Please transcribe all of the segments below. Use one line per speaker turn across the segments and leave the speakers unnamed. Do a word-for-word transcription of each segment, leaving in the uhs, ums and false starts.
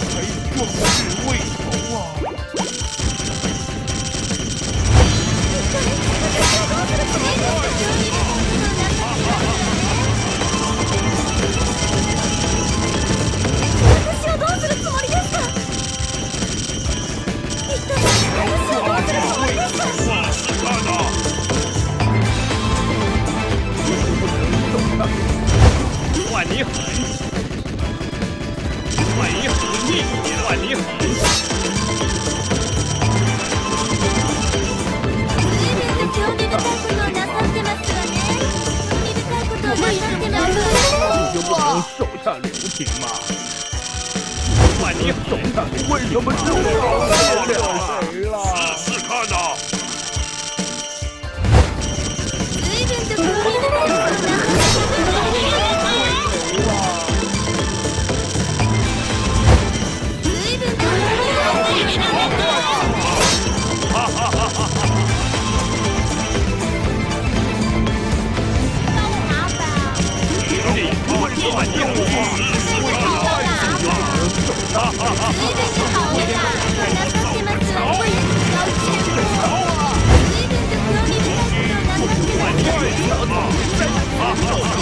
壮志未酬啊！
私をどうするつもりですか？一体私をどうするつもりですか？
试试看啊！
换你狠！换你狠！换你狠！
興味深いことをなさってますわね。興味深いことをなさってますわね。
你就不能手下留情吗？
换你狠！
为什么是我？我了谁了？试试看啊！
随便と興味深いことをなさってますわね。随分と興味深いことを
哈哈哈哈哈！
换你狠！
随便就好了啦，我なさってますわ。随分と興味深いことをなさってますわ。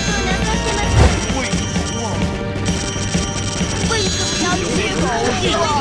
为什么要结果？